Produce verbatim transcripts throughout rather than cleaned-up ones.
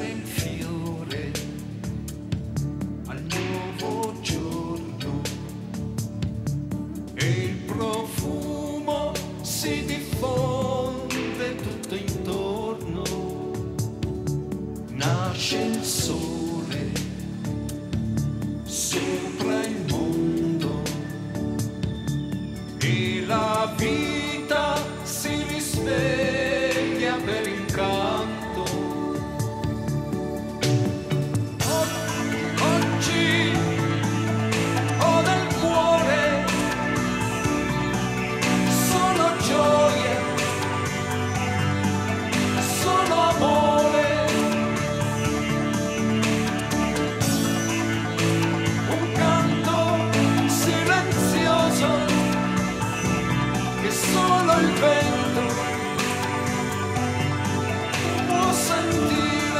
in fiore al nuovo giorno e il profumo si diffonde tutto intorno, nasce il sole sopra il mondo e la vita si risveglia per il canto. Oggi ho nel cuore solo gioia, solo amore, un canto silenzioso che solo il vento può sentire.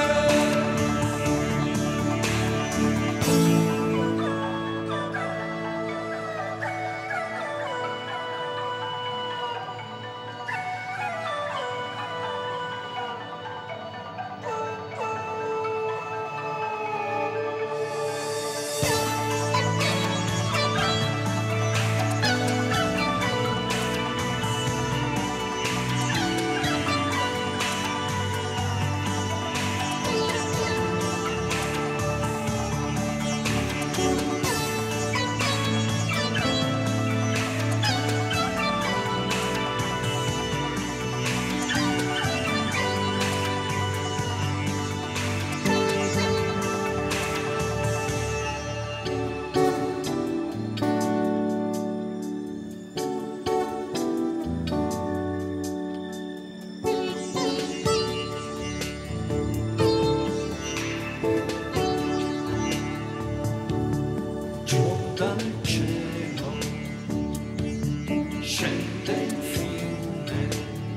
Dal cielo scende il fiume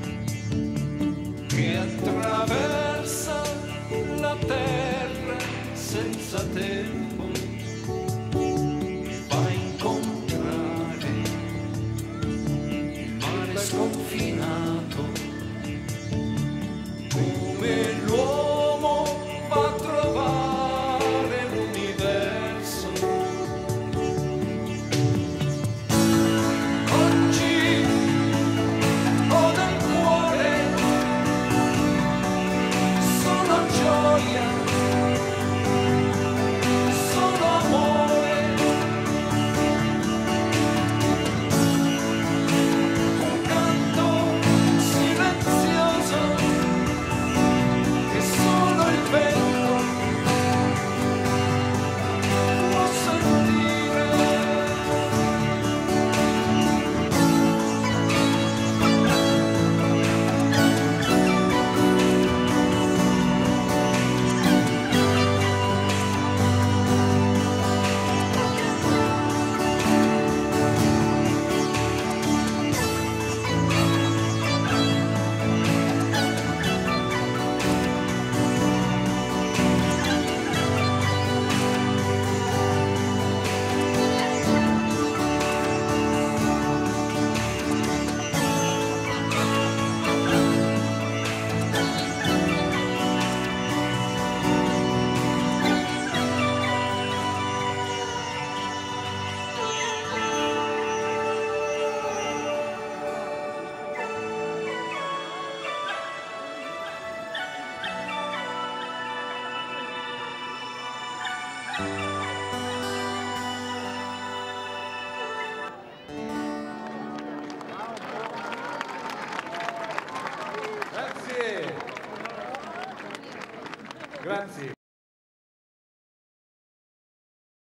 che attraversa la terra senza tempo, va a incontrare il mare sconfinato, come l'uomo va a trovare l'universo. Grazie. Grazie.